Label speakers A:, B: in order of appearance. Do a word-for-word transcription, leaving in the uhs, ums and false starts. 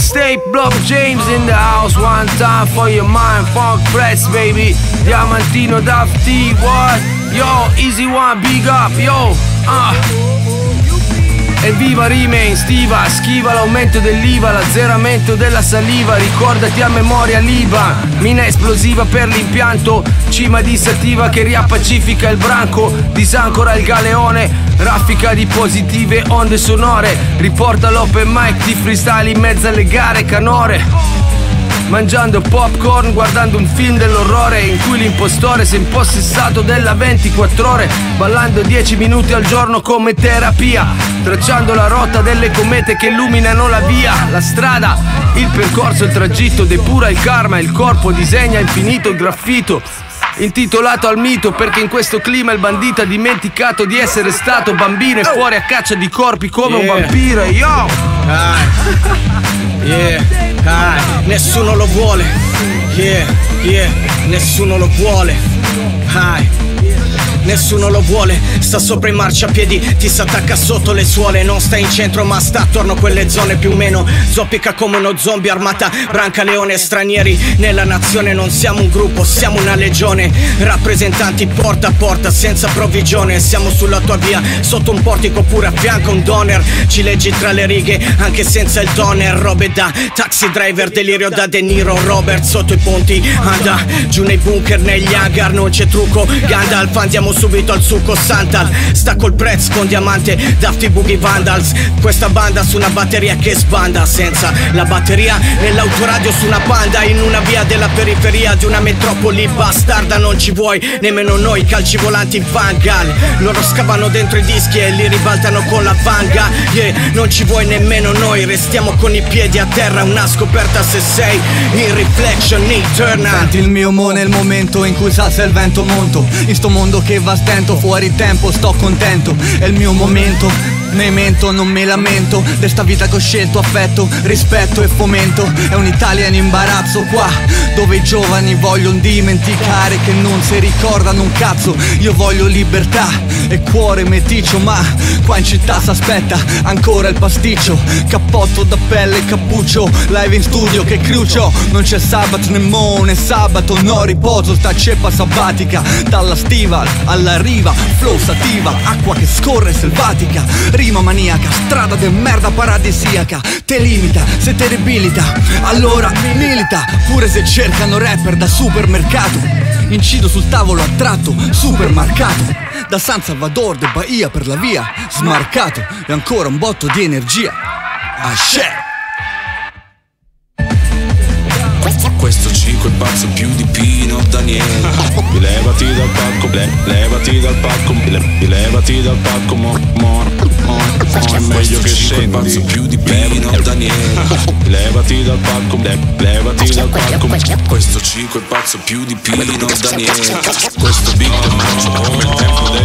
A: mixtape, Block James in the house. One time for your mind, funk press, baby. Diamantino Dafty, what? Yo, easy one, big up, yo. Ah. Evviva Remain, stiva, schiva l'aumento dell'I V A, l'azzeramento della saliva, ricordati a memoria l'Iba, mina esplosiva per l'impianto, cima di sativa che riappacifica il branco, disancora il galeone, raffica di positive onde sonore, riporta l'open mic di freestyle in mezzo alle gare canore. Mangiando popcorn, guardando un film dell'orrore in cui l'impostore si è impossessato della ventiquattro ore, ballando dieci minuti al giorno come terapia, tracciando la rotta delle comete che illuminano la via, la strada, il percorso, il tragitto, depura il karma, il corpo disegna infinito il graffito. Intitolato al mito perché in questo clima il bandito ha dimenticato di essere stato bambino e fuori a caccia di corpi come yeah. un vampiro. Yo!
B: Ah, yeah, ah, nessuno lo vuole. Yeah, yeah, nessuno lo vuole. Ah. Nessuno lo vuole, sta sopra i marciapiedi, ti s'attacca sotto le suole. Non sta in centro ma sta attorno a quelle zone più o meno. Zoppica come uno zombie armata, branca leone stranieri. Nella nazione non siamo un gruppo, siamo una legione. Rappresentanti porta a porta senza provvigione. Siamo sulla tua via, sotto un portico oppure a fianco un doner. Ci leggi tra le righe anche senza il toner. Robe da taxi driver, delirio da De Niro. Robert sotto i ponti, anda giù nei bunker, negli hangar. Non c'è trucco, Gandalf, andiamo subito al succo Santal. Sta col prezzo con diamante, Dafty Boogie Vandals. Questa banda su una batteria che sbanda. Senza la batteria nell'autoradio su una Panda. In una via della periferia di una metropoli bastarda. Non ci vuoi nemmeno noi, calci volanti in Vangal. Loro scavano dentro i dischi e li ribaltano con la vanga. Yeah, non ci vuoi nemmeno noi, restiamo con i piedi a terra. Una scoperta se sei in reflection eternal.
C: Senti il mio mo nel momento in cui salsa il vento monto. In sto mondo che va stento, fuori tempo, sto contento. È il mio momento, ne mento, non mi lamento. Desta vita che ho scelto, affetto, rispetto e fomento. È un'Italia in imbarazzo qua, dove i giovani vogliono dimenticare che non si ricordano un cazzo. Io voglio libertà e cuore meticcio, ma qua in città s'aspetta ancora il pasticcio. Cappotto da pelle, cappuccio, live in studio che crucio. Non c'è sabato né mo né sabato, no riposo, sta ceppa sabbatica. Dalla Stival alla riva, flow sativa, acqua che scorre selvatica. Rima maniaca, strada de merda paradisiaca. Te limita, se te debilita, allora milita. Pure se cercano rapper da supermercato, incido sul tavolo attratto, supermarcato. Da San Salvador de Bahia per la via, smarcato. E ancora un botto di energia. Asce!
D: Questo cico è pazzo più di Pino Daniele. Levati dal palco, le, levati dal palco, le, levati dal palco, mo, mo, mo, mo. È meglio che scendi. Pazzo più di Pino Daniele. Levati dal palco, le, levati dal palco. Questo cico è pazzo più di Pino Daniele. Questo beat è magico come il tempo del